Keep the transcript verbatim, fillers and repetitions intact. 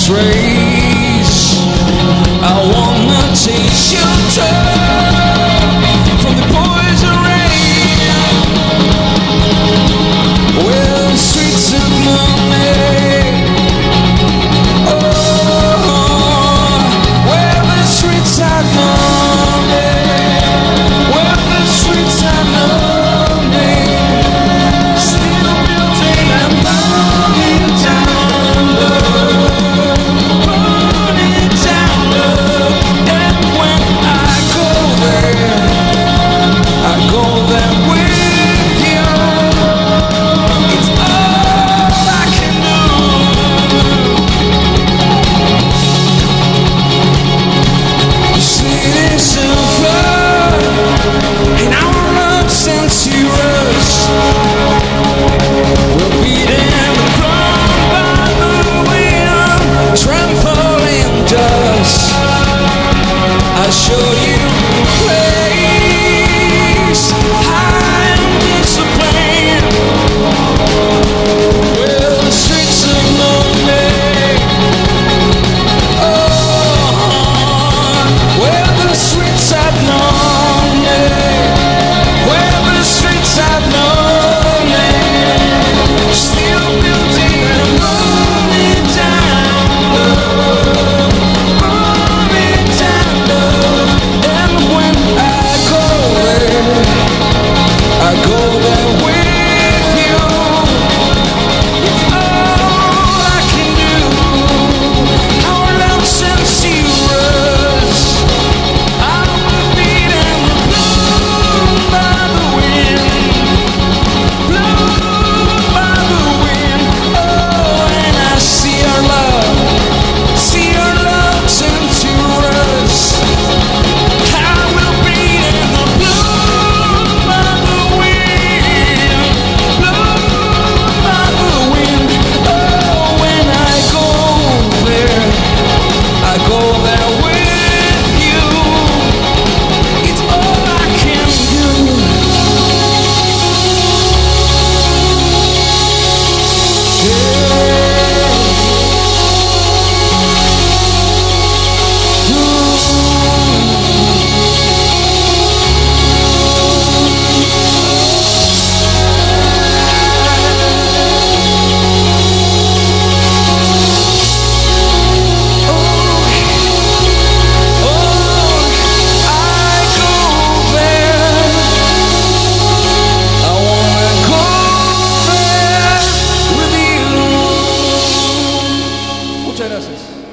trace. I wanna taste your tongue from the poison rain. Well, the streets of Monday. Oh, where the streets are Monday. Where the streets are Monday. Still building and burning down love, burning down love. And when I go there, I go there with you. It's all I can do. The city's silver, and our love sensuous. We're beating the drum by the wind, trampling dust. I show you a place high and disciplined. Well, the streets of Monday. Oh, where the streets are Monday. Where the streets are Monday. Still building and burning down love, burning down love. And when I go there, I go there with you. It's all I can do. Our love sensuous. I'm beating the bloom by the wind, bloom by the wind. Oh, and I see our love, see our love sensuous. I will be in the bloom by the wind, bloom by the wind. Oh, when I go there, I go there with you. It's all I can do. Muchas gracias.